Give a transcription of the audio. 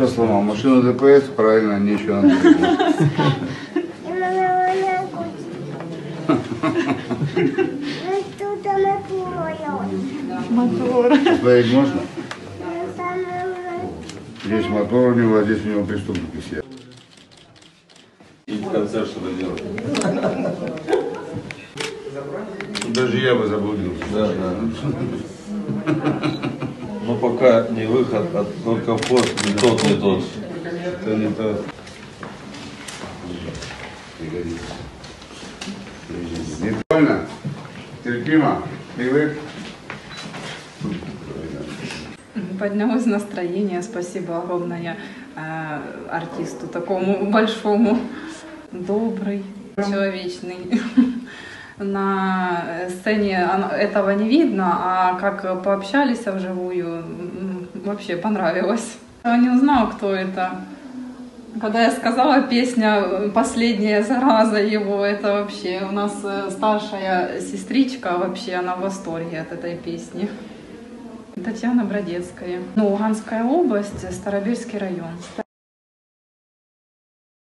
Что сломал? Машину ДПС? Правильно, нечего надо делать. Мотор. Посмотреть можно? Здесь мотор у него, а здесь у него преступники сидят. И в конце что-то делать. Даже я бы заблудился. Да. Но пока не выход, а только вход, не тот. Это не то. Не больно? Терпимо? Привык? Поднялось настроение, спасибо огромное артисту такому большому, добрый, человечный. На сцене этого не видно, а как пообщались вживую, вообще понравилось. Я не узнала, кто это. Когда я сказала, песня «Последняя зараза» его, это вообще у нас старшая сестричка, вообще она в восторге от этой песни. Татьяна Бродецкая. Луганская область, Старобельский район.